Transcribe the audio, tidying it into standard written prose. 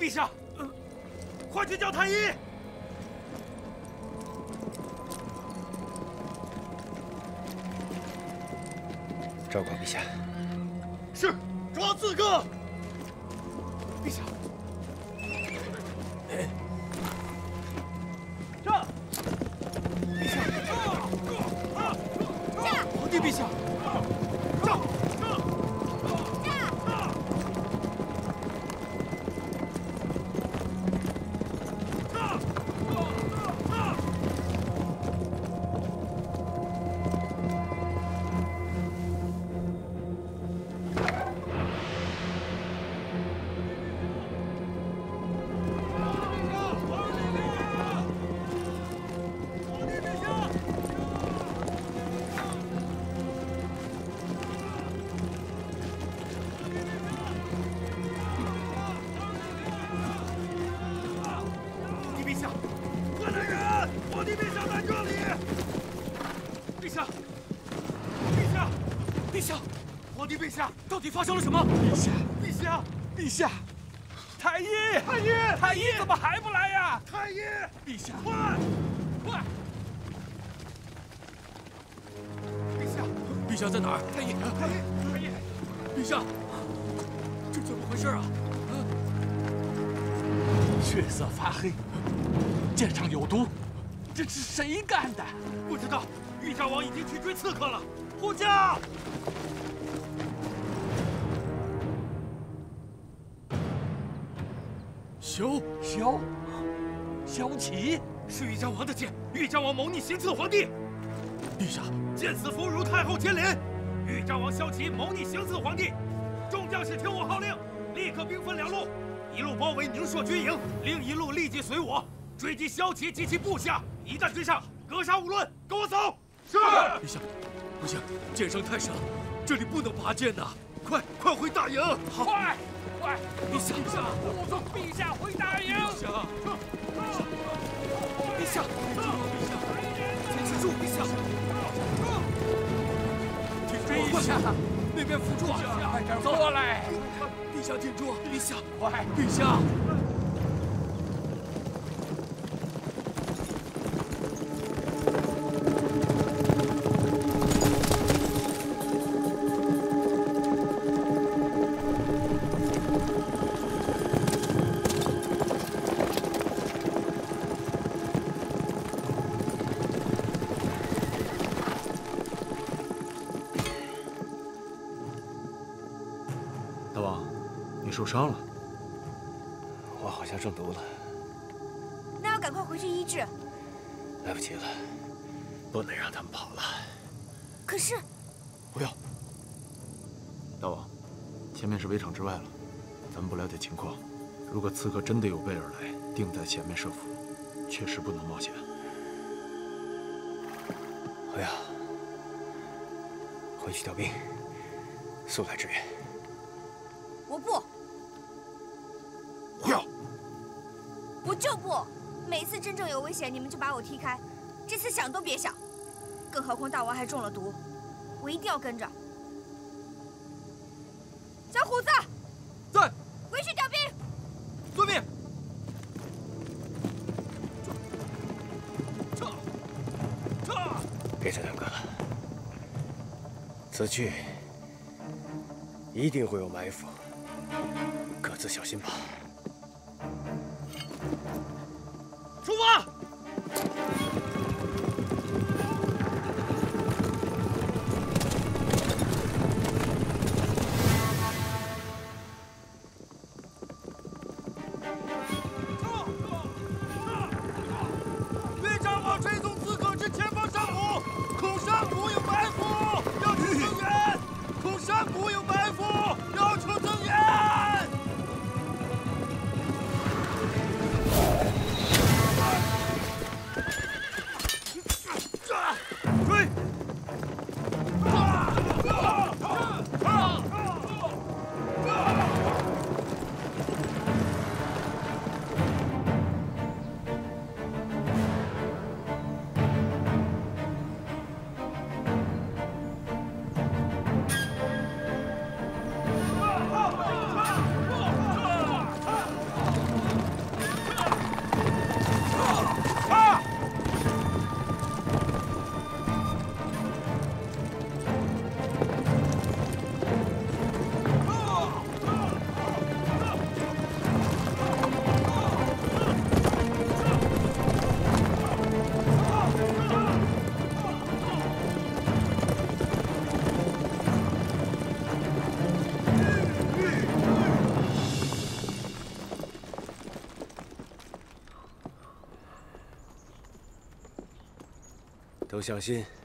陛下，快去叫太医！ 昭告陛下。 是，抓刺客！陛下。 陛下，上！到底发生了什么？陛下，陛下，陛下！太医，太医，太医怎么还不来呀？太医，陛下，快，快！陛下，陛下在哪儿？太医，太医，太医，陛下，这怎么回事啊？血色发黑，剑上有毒，这是谁干的？不知道。豫章王已经去追刺客了，护驾！ 萧启是豫章王的剑，豫章王谋逆行刺皇帝。陛下，剑死俘虏太后乾陵。豫章王萧启谋逆行刺皇帝，众将士听我号令，立刻兵分两路，一路包围宁朔军营，另一路立即随我追击萧启及其部下。一旦追上，格杀勿论，跟我走。是。陛下，不行，剑伤太深了，这里不能拔剑呐！快回大营！好，快！ 快！陛下，护送陛下回大营。陛下，陛下，坚持住！陛下，陛下，那边辅助啊！快点过来！陛下挺住！陛下，快！陛下。 受伤了，我好像中毒了。 那要赶快回去医治。 来不及了，不能让他们跑了。 可是， 不要，大王，前面是围场之外了，咱们不了解情况。如果刺客真的有备而来，定在前面设伏，确实不能冒险。侯耀，回去调兵，速来支援。 我不。 不要！ 我就不！每次真正有危险，你们就把我踢开，这次想都别想。更何况大王还中了毒，我一定要跟着。小虎子， 在。 回去调兵。 遵命。 别再耽搁了，此去一定会有埋伏，各自小心吧。 出发！豫章王追踪刺客至前方山谷，恐山谷有埋伏，要求增援。恐山谷有埋伏，要求增援。 都小心。